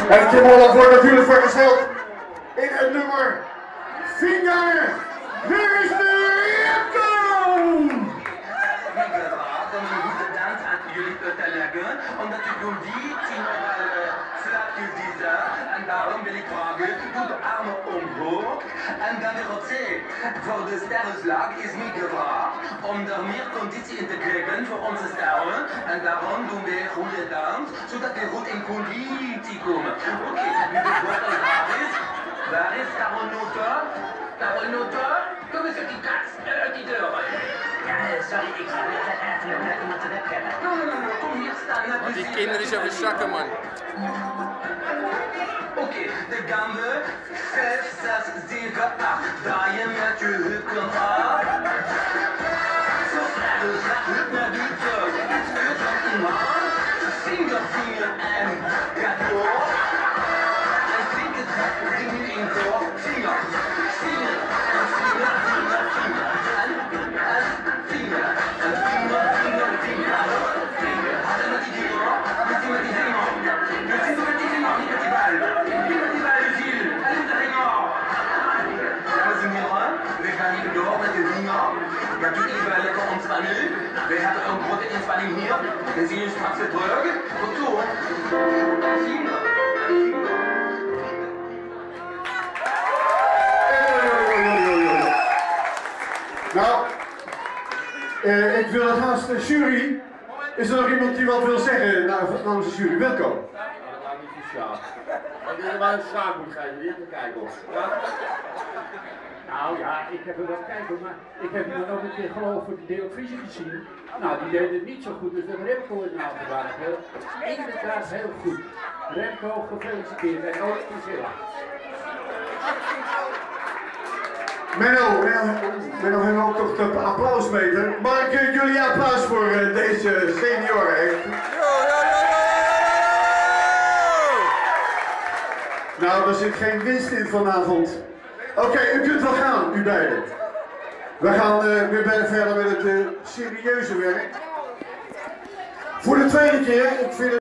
En Tim Holland wordt natuurlijk vergezeld in het nummer Vinger. Hier is de Leuke! Jullie te leggen, omdat je doet die slaat je deze en daarom wil ik vragen, doe de armen omhoog en dan weer opzij. Voor de sterrenslag is niet gevraagd om er meer conditie in te krijgen voor onze sterren en daarom doen wij goede dans, zodat we goed in conditie komen. Oké, nu de wortel waar is, Carolnote? Carolnote? Kom eens uit die kast, uit die deur. Ja, sorry, ik zou het even net iemand te web hebben. Kom hier staan. Want die kinderen zijn weer zakken, man. Oké, de gambe 5, 6, 7, 8. Draaien met je heupen af. Zo graag hup naar buiten. Stuurt op de man. Vinger, vinger en ga door. En drink het, drink nu in door. Vinger, vinger en vinger, vinger, vinger. We hebben een grote inspanning hier. We zien je straks weer terug. Retour. Nou, ik wil het haast de jury. Is er nog iemand die wat wil zeggen namens de jury? Wilco? Ja, dat maakt niet speciaal. Ik denk dat wij een schaak moet geven, die even kijken of. Ja? Nou ja, ik heb er wel kijken, maar ik heb hem ook een keer geloof voor de televisie gezien. Nou, die deed het niet zo goed, dus dat Remco is nou gedaan. Inderdaad heel goed. Remco, gefeliciteerd en ook Priscilla. Menno heeft ook toch de applausmeter. Mag ik jullie applaus voor deze senioren? Nou, er zit geen winst in vanavond. Oké, u kunt wel gaan, u beiden. We gaan weer verder met het serieuze werk. Voor de tweede keer, ik vind het